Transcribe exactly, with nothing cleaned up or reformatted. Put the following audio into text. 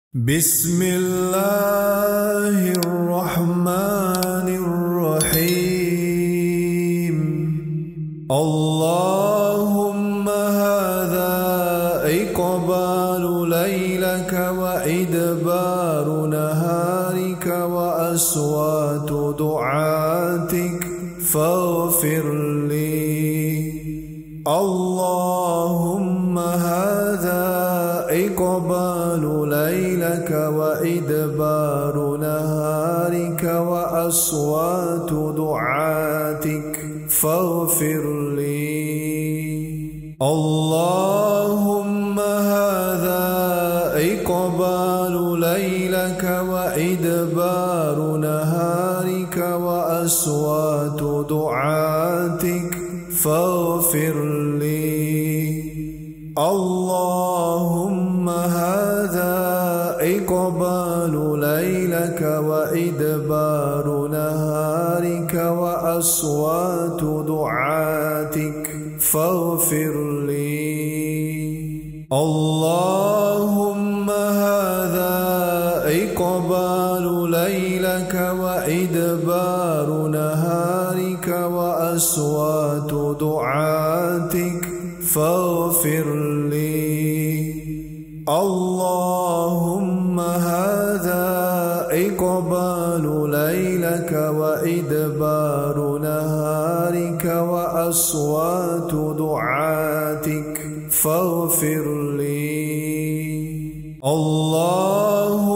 بسم الله الرحمن الرحيم. اللهم هذا إقبال ليلك وإدبار نهارك وأصوات دعاتك فاغفر لي. اللهم هذا إقبال ليلك وإدبار نهارك وأصوات دعاتك فاغفر لي. اللهم هذا إقبال ليلك وإدبار نهارك وأصوات دعاتك فاغفر لي. اللهم هذا إقبال ليلك وإدبار نهارك وأصوات دعاتك فاغفر لي. اللهم هذا إقبال ليلك وإدبار نهارك وأصوات دعاتك فاغفر لي. اللهم هذا إقبال ليلك وإدبار نهارك وأصوات دعاتك فاغفر لي. اللهم